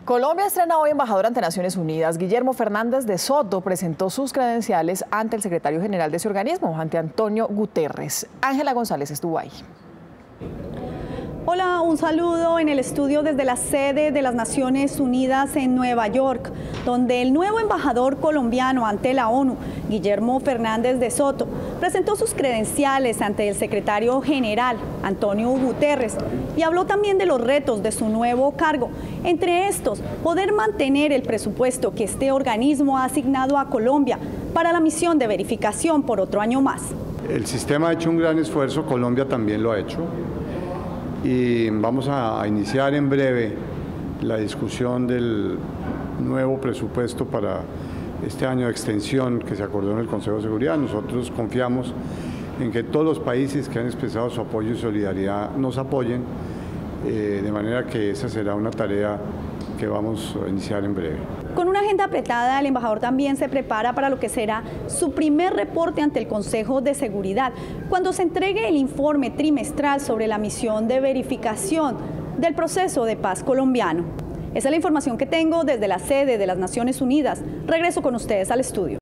Colombia estrena hoy embajador ante Naciones Unidas. Guillermo Fernández de Soto presentó sus credenciales ante el secretario general de ese organismo, ante Antonio Guterres. Ángela González estuvo ahí. Hola, un saludo en el estudio desde la sede de las Naciones Unidas en Nueva York, donde el nuevo embajador colombiano ante la ONU, Guillermo Fernández de Soto, presentó sus credenciales ante el secretario general, Antonio Guterres, y habló también de los retos de su nuevo cargo. Entre estos, poder mantener el presupuesto que este organismo ha asignado a Colombia para la misión de verificación por otro año más. El sistema ha hecho un gran esfuerzo, Colombia también lo ha hecho. Y vamos a iniciar en breve la discusión del nuevo presupuesto para este año de extensión que se acordó en el Consejo de Seguridad. Nosotros confiamos en que todos los países que han expresado su apoyo y solidaridad nos apoyen, de manera que esa será una tarea que vamos a iniciar en breve. Con una agenda apretada, el embajador también se prepara para lo que será su primer reporte ante el Consejo de Seguridad, cuando se entregue el informe trimestral sobre la misión de verificación del proceso de paz colombiano. Esa es la información que tengo desde la sede de las Naciones Unidas. Regreso con ustedes al estudio.